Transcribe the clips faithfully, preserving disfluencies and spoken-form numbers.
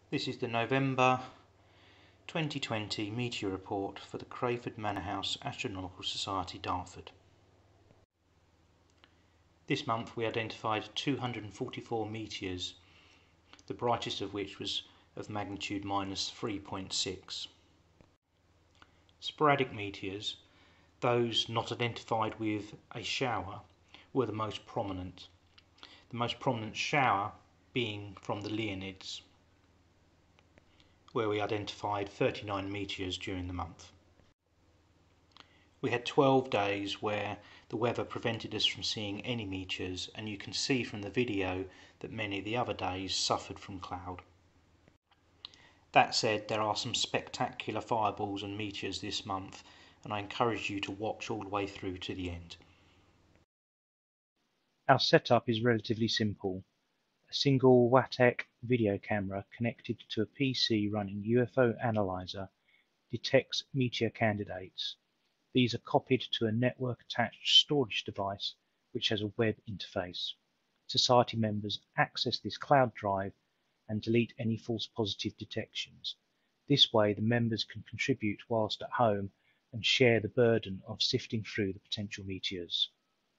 This is the November twenty twenty Meteor Report for the Crayford Manor House Astronomical Society Dartford. This month we identified two hundred forty-four meteors, the brightest of which was of magnitude minus three point six. Sporadic meteors, those not identified with a shower, were the most prominent. The most prominent shower being from the Leonids, where we identified thirty-nine meteors during the month. We had twelve days where the weather prevented us from seeing any meteors, and you can see from the video that many of the other days suffered from cloud. That said, there are some spectacular fireballs and meteors this month, and I encourage you to watch all the way through to the end. Our setup is relatively simple. A single WATEC video camera connected to a P C running U F O Analyzer detects meteor candidates. These are copied to a network-attached storage device which has a web interface. Society members access this cloud drive and delete any false positive detections. This way the members can contribute whilst at home and share the burden of sifting through the potential meteors.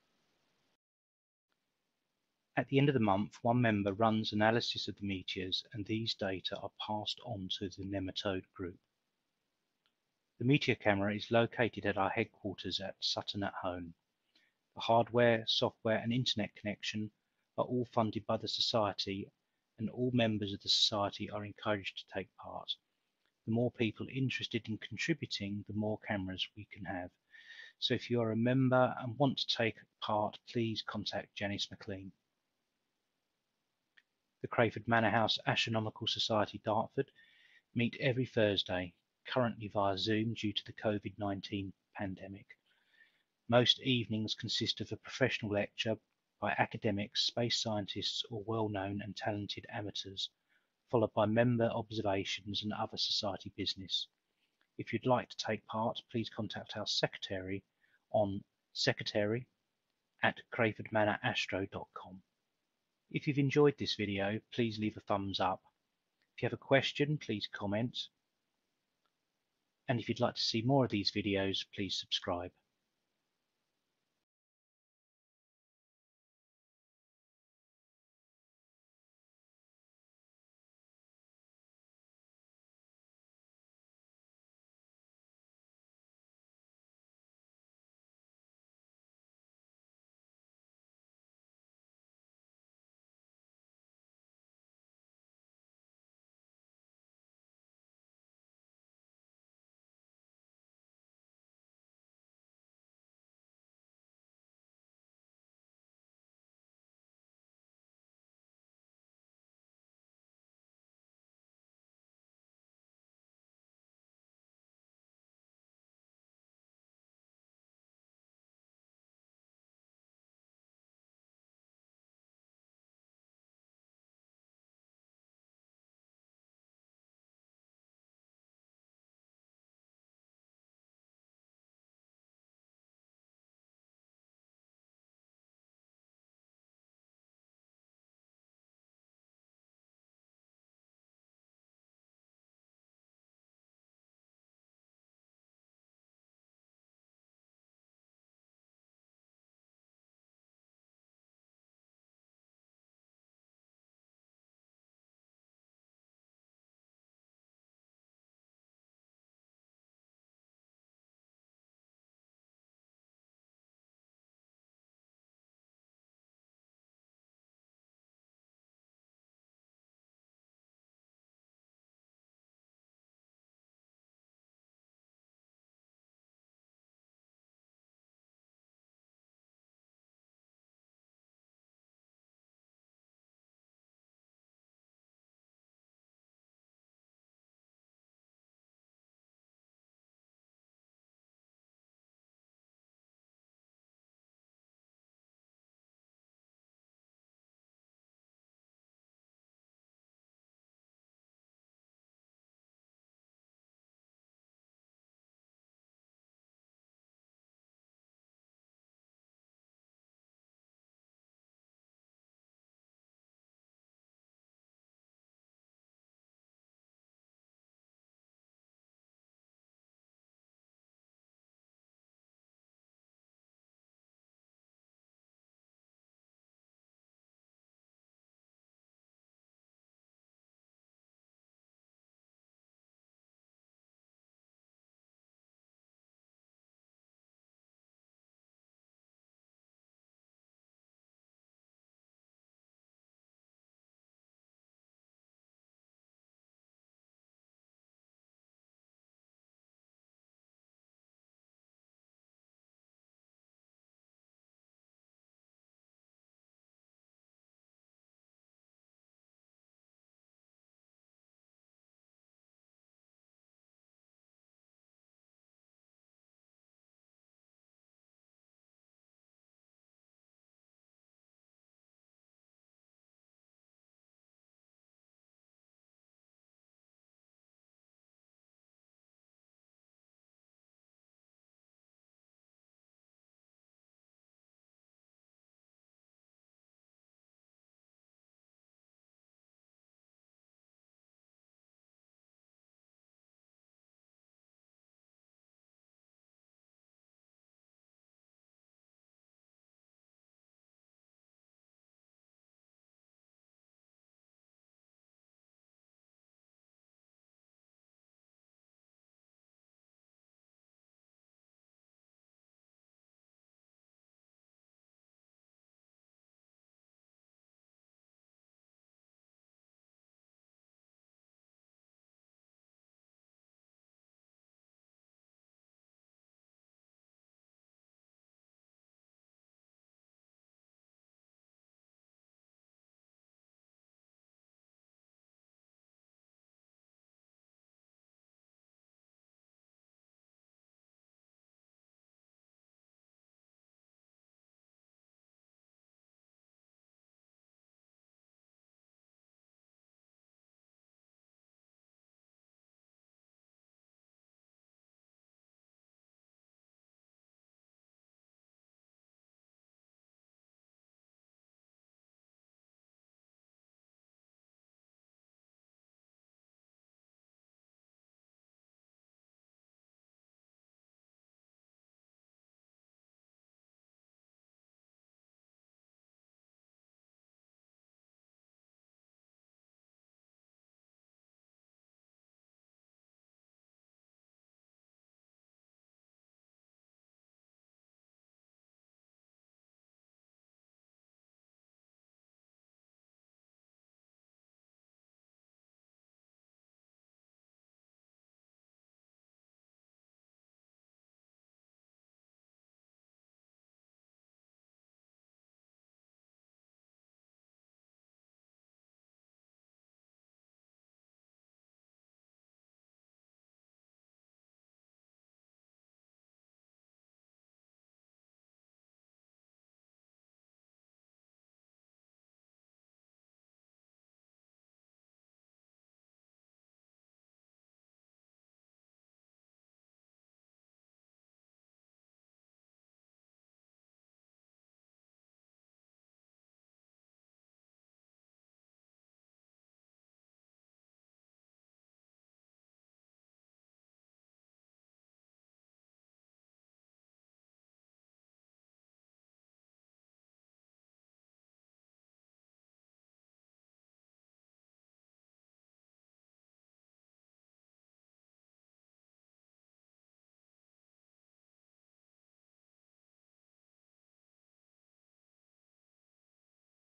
At the end of the month, one member runs analysis of the meteors, and these data are passed on to the nematode group. The meteor camera is located at our headquarters at Sutton at Home. The hardware, software and internet connection are all funded by the Society, and all members of the Society are encouraged to take part. The more people interested in contributing, the more cameras we can have. So if you are a member and want to take part, please contact Janice McLean. The Crayford Manor House Astronomical Society Dartford meet every Thursday, currently via Zoom due to the COVID nineteen pandemic. Most evenings consist of a professional lecture by academics, space scientists or well-known and talented amateurs, followed by member observations and other society business. If you'd like to take part, please contact our secretary on secretary at crayford manor astro dot com. If you've enjoyed this video, please leave a thumbs up. If you have a question, please comment. And if you'd like to see more of these videos, please subscribe.